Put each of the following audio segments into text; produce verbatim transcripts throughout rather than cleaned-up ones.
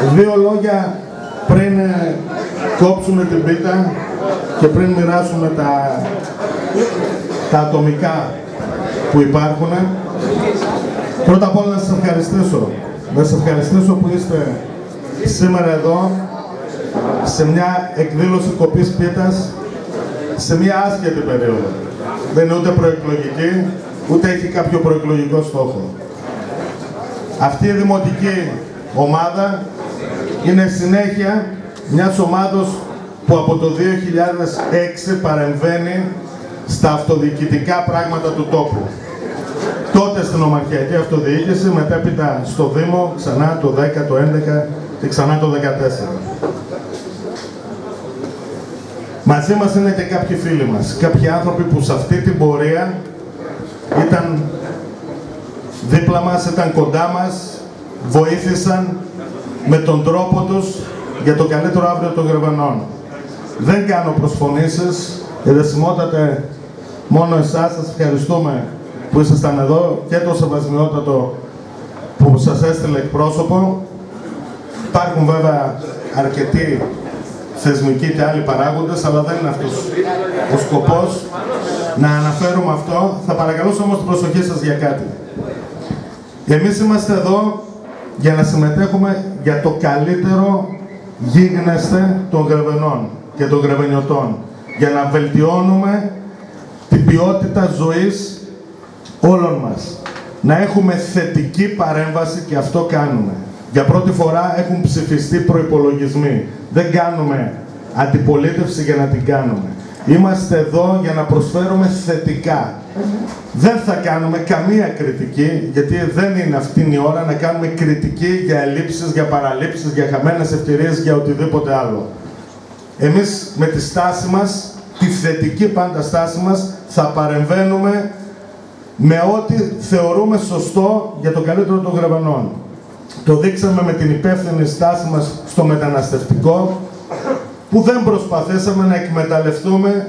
Δύο λόγια πριν κόψουμε την πίτα και πριν μοιράσουμε τα, τα ατομικά που υπάρχουν. Πρώτα απ' όλα να σας ευχαριστήσω. Να σας ευχαριστήσω που είστε σήμερα εδώ σε μια εκδήλωση κοπής πίτας σε μια άσχετη περίοδο. Δεν είναι ούτε προεκλογική, ούτε έχει κάποιο προεκλογικό στόχο. Αυτή η δημοτική ομάδα είναι συνέχεια μιας ομάδος που από το δύο χιλιάδες έξι παρεμβαίνει στα αυτοδιοικητικά πράγματα του τόπου. Τότε στην Ομαρχιακή Αυτοδιοίκηση, μετέπειτα στο Δήμο, ξανά το δέκα, το έντεκα και ξανά το δεκατέσσερα. Μαζί μας είναι και κάποιοι φίλοι μας, κάποιοι άνθρωποι που σε αυτή την πορεία ήταν δίπλα μας, ήταν κοντά μας, βοήθησαν με τον τρόπο τους για το καλύτερο αύριο των Γρεβενών. Δεν κάνω προσφωνήσεις, ερεσιμότατε, μόνο εσάς σας ευχαριστούμε που ήσασταν εδώ και το σεβασμιότατο που σας έστειλε εκπρόσωπο. Υπάρχουν βέβαια αρκετοί θεσμικοί και άλλοι παράγοντες, αλλά δεν είναι αυτός ο σκοπός να αναφέρουμε αυτό. Θα παρακαλούσα όμως την προσοχή σας για κάτι. Εμείς είμαστε εδώ για να συμμετέχουμε για το καλύτερο γίγνεσθε των Γρεβενών και των Γρεβενιωτών, για να βελτιώνουμε την ποιότητα ζωής όλων μας. Να έχουμε θετική παρέμβαση και αυτό κάνουμε. Για πρώτη φορά έχουν ψηφιστεί προϋπολογισμοί. Δεν κάνουμε αντιπολίτευση για να την κάνουμε. Είμαστε εδώ για να προσφέρουμε θετικά. Δεν θα κάνουμε καμία κριτική, γιατί δεν είναι αυτή η ώρα να κάνουμε κριτική για ελλείψεις, για παραλήψεις, για χαμένες ευκαιρίες, για οτιδήποτε άλλο. Εμείς με τη στάση μας, τη θετική πάντα στάση μας, θα παρεμβαίνουμε με ό,τι θεωρούμε σωστό για το καλύτερο των Γρεβενών. Το δείξαμε με την υπεύθυνη στάση μας στο μεταναστευτικό, που δεν προσπαθήσαμε να εκμεταλλευτούμε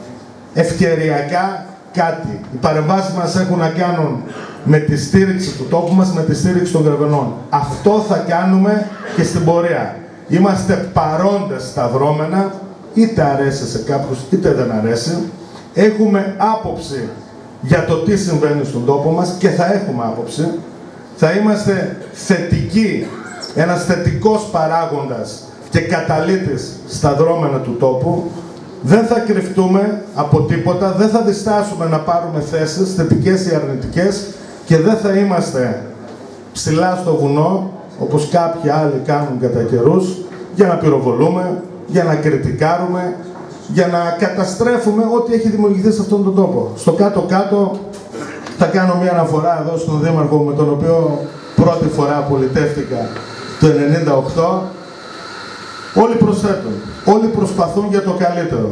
ευκαιριακά κάτι. Οι παρεμβάσεις μας έχουν να κάνουν με τη στήριξη του τόπου μας, με τη στήριξη των Γρεβενών. Αυτό θα κάνουμε και στην πορεία. Είμαστε παρόντες στα δρόμενα, είτε αρέσει σε κάποιους, είτε δεν αρέσει. Έχουμε άποψη για το τι συμβαίνει στον τόπο μας και θα έχουμε άποψη. Θα είμαστε θετικοί, ένας θετικός παράγοντας και καταλύτης στα δρόμενα του τόπου. Δεν θα κρυφτούμε από τίποτα, δεν θα διστάσουμε να πάρουμε θέσεις, θετικές ή αρνητικές, και δεν θα είμαστε ψηλά στο βουνό, όπως κάποιοι άλλοι κάνουν κατά καιρούς, για να πυροβολούμε, για να κριτικάρουμε, για να καταστρέφουμε ό,τι έχει δημιουργηθεί σε αυτόν τον τόπο. Στο κάτω-κάτω θα κάνω μια αναφορά εδώ στον Δήμαρχο, με τον οποίο πρώτη φορά πολιτεύτηκα το ενενήντα οκτώ. Όλοι προσθέτουν, όλοι προσπαθούν για το καλύτερο.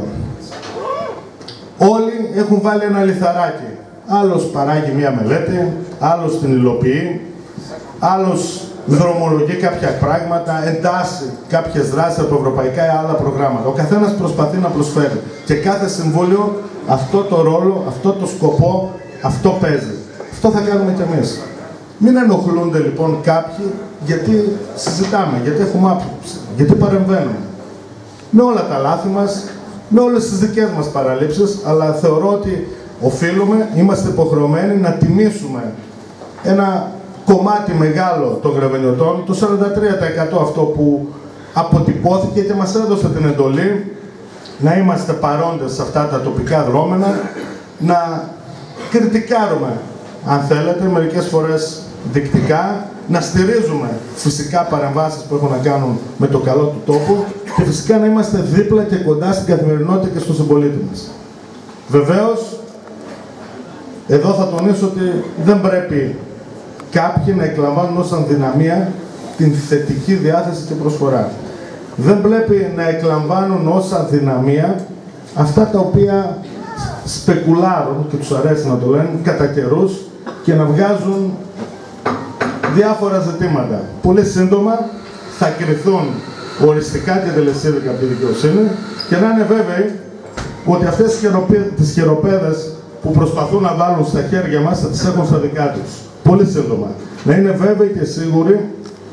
Όλοι έχουν βάλει ένα λιθαράκι. Άλλος παράγει μια μελέτη, άλλος την υλοποιεί, άλλος δρομολογεί κάποια πράγματα, εντάσσει κάποιες δράσεις από ευρωπαϊκά ή άλλα προγράμματα. Ο καθένας προσπαθεί να προσφέρει. Και κάθε συμβούλιο αυτό το ρόλο, αυτό το σκοπό, αυτό παίζει. Αυτό θα κάνουμε κι εμείς. Μην ενοχλούνται λοιπόν κάποιοι, γιατί συζητάμε, γιατί έχουμε άποψη, γιατί παρεμβαίνουμε. Με όλα τα λάθη μας, με όλες τις δικές μας παραλήψεις, αλλά θεωρώ ότι οφείλουμε, είμαστε υποχρεωμένοι να τιμήσουμε ένα κομμάτι μεγάλο των Γρεβενιωτών, το σαράντα τρία τοις εκατό αυτό που αποτυπώθηκε και μας έδωσε την εντολή να είμαστε παρόντες σε αυτά τα τοπικά δρόμενα, να κριτικάρουμε, αν θέλετε, μερικές φορές δεικτικά, να στηρίζουμε φυσικά παρεμβάσεις που έχουν να κάνουν με το καλό του τόπου και φυσικά να είμαστε δίπλα και κοντά στην καθημερινότητα και στον συμπολίτη μας. Βεβαίως, εδώ θα τονίσω ότι δεν πρέπει κάποιοι να εκλαμβάνουν ως αδυναμία την θετική διάθεση και προσφορά. Δεν πρέπει να εκλαμβάνουν ως αδυναμία αυτά τα οποία σπεκουλάρουν, και τους αρέσει να το λένε, κατά καιρούς, και να βγάζουν διάφορα ζητήματα. Πολύ σύντομα θα κρυθούν οριστικά και τελεσίδικα από τη δικαιοσύνη και να είναι βέβαιοι ότι αυτές τις χειροπέδες που προσπαθούν να βάλουν στα χέρια μας θα τις έχουν στα δικά τους. Πολύ σύντομα. Να είναι βέβαιοι και σίγουροι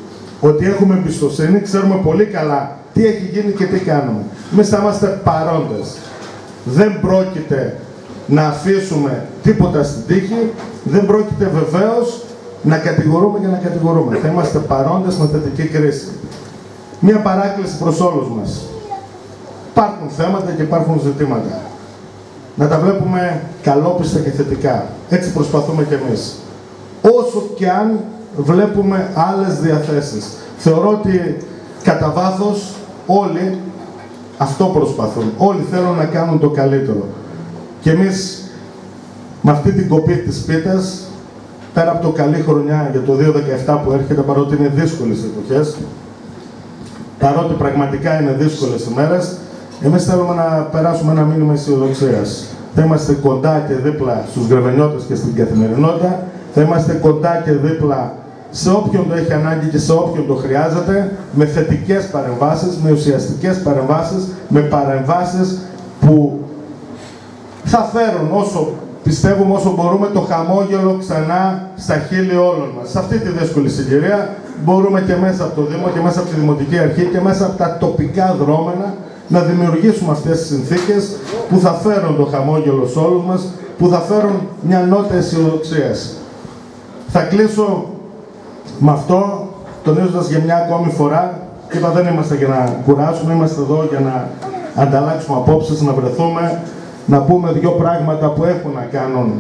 ότι έχουμε εμπιστοσύνη, ξέρουμε πολύ καλά τι έχει γίνει και τι κάνουμε. Εμείς θα είμαστε παρόντες. Δεν πρόκειται να αφήσουμε τίποτα στην τύχη, δεν πρόκειται βεβαίως να κατηγορούμε και να κατηγορούμε. Θα είμαστε παρόντες με θετική κρίση. Μία παράκληση προς όλους μας. Υπάρχουν θέματα και υπάρχουν ζητήματα. Να τα βλέπουμε καλόπιστα και θετικά. Έτσι προσπαθούμε κι εμείς. Όσο και αν βλέπουμε άλλες διαθέσεις. Θεωρώ ότι κατά βάθος όλοι αυτό προσπαθούν. Όλοι θέλουν να κάνουν το καλύτερο. Και εμείς με αυτή την κοπή της πίτας, πέρα από το καλή χρονιά για το δύο χιλιάδες δεκαεπτά που έρχεται, παρότι είναι δύσκολες εποχές, παρότι πραγματικά είναι δύσκολες ημέρες, εμείς θέλουμε να περάσουμε ένα μήνυμα αισιοδοξίας. Θα είμαστε κοντά και δίπλα στους Γρεβενιώτες και στην καθημερινότητα, θα είμαστε κοντά και δίπλα σε όποιον το έχει ανάγκη και σε όποιον το χρειάζεται, με θετικές παρεμβάσεις, με ουσιαστικές παρεμβάσεις, με παρεμβάσεις που θα φέρουν όσο πιστεύουμε, όσο μπορούμε, το χαμόγελο ξανά στα χείλη όλων μας. Σε αυτή τη δύσκολη συγκυρία μπορούμε και μέσα από το Δήμο και μέσα από τη Δημοτική Αρχή και μέσα από τα τοπικά δρόμενα να δημιουργήσουμε αυτές τις συνθήκες που θα φέρουν το χαμόγελο σε όλους μας, που θα φέρουν μια νότα αισιοδοξίας. Θα κλείσω με αυτό, τονίζοντας για μια ακόμη φορά, είπα δεν είμαστε για να κουράσουμε, είμαστε εδώ για να ανταλλάξουμε απόψεις, να βρεθούμε, να πούμε δύο πράγματα που έχουν να κάνουν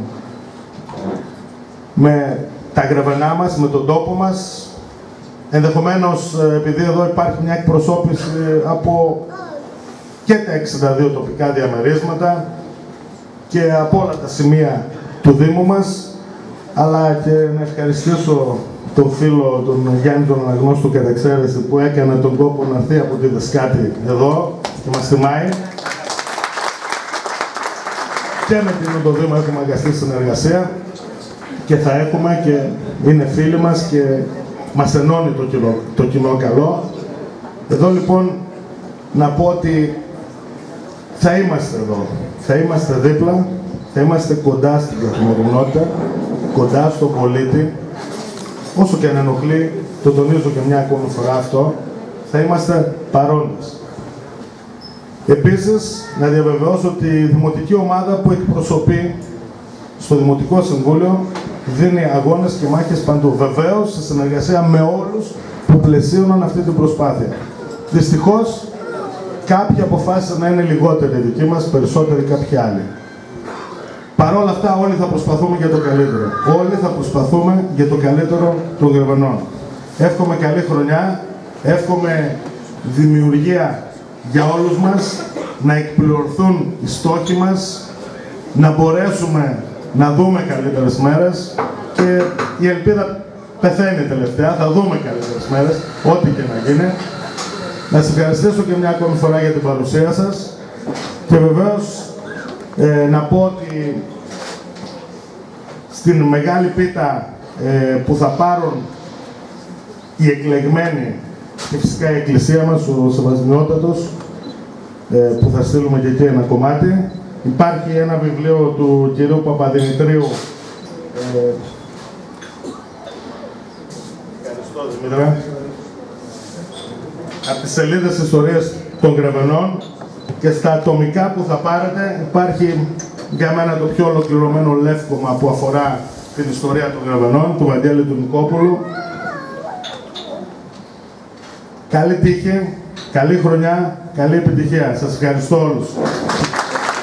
με τα Γρεβενά μας, με τον τόπο μας. Ενδεχομένως, επειδή εδώ υπάρχει μια εκπροσώπηση από και τα εξήντα δύο τοπικά διαμερίσματα και από όλα τα σημεία του Δήμου μας, αλλά και να ευχαριστήσω τον φίλο, τον Γιάννη τον Αναγνώστου κατά εξαίρεση, που έκανε τον κόπο να έρθει από τη Δεσκάτη εδώ και μας τιμάει. Και με την το Δήμο έχουμε αγαστή συνεργασία και θα έχουμε και είναι φίλοι μας και μας ενώνει το κοινό, το κοινό καλό. Εδώ λοιπόν να πω ότι θα είμαστε εδώ, θα είμαστε δίπλα, θα είμαστε κοντά στην καθημερινότητα, κοντά στον πολίτη. Όσο και αν ενοχλεί, το τονίζω και μια ακόμη φορά αυτό, θα είμαστε παρόντες. Επίσης, να διαβεβαιώσω ότι η δημοτική ομάδα που εκπροσωπεί στο Δημοτικό Συμβούλιο δίνει αγώνες και μάχες παντού. Βεβαίως, σε συνεργασία με όλους που πλαισίωναν αυτή την προσπάθεια. Δυστυχώς, κάποιοι αποφάσισαν να είναι λιγότεροι δικοί μας, περισσότεροι κάποιοι άλλοι. Παρ' όλα αυτά, όλοι θα προσπαθούμε για το καλύτερο. Όλοι θα προσπαθούμε για το καλύτερο των Γρεβενών. Εύχομαι καλή χρονιά, εύχομαι δημιουργία για όλους μας, να εκπληρωθούν οι στόχοι μας, να μπορέσουμε να δούμε καλύτερες μέρες και η ελπίδα πεθαίνει τελευταία, θα δούμε καλύτερες μέρες, ό,τι και να γίνει. Να σας ευχαριστήσω και μια ακόμη φορά για την παρουσία σας και βεβαίως ε, να πω ότι στην μεγάλη πίτα ε, που θα πάρουν οι εκλεγμένοι και φυσικά η Εκκλησία μας, ο Σεβασμιότατος, ε, που θα στείλουμε και εκεί ένα κομμάτι. Υπάρχει ένα βιβλίο του κυρίου Παπαδημητρίου. Ε, ευχαριστώ, Δημήτρα. Από τις σελίδες ιστορίες των Γρεβενών και στα ατομικά που θα πάρετε υπάρχει για μένα το πιο ολοκληρωμένο λεύκομα που αφορά την ιστορία των Γρεβενών, του Βαγγέλη του Νικόπουλου. Καλή τύχη, καλή χρονιά, καλή επιτυχία. Σας ευχαριστώ όλους.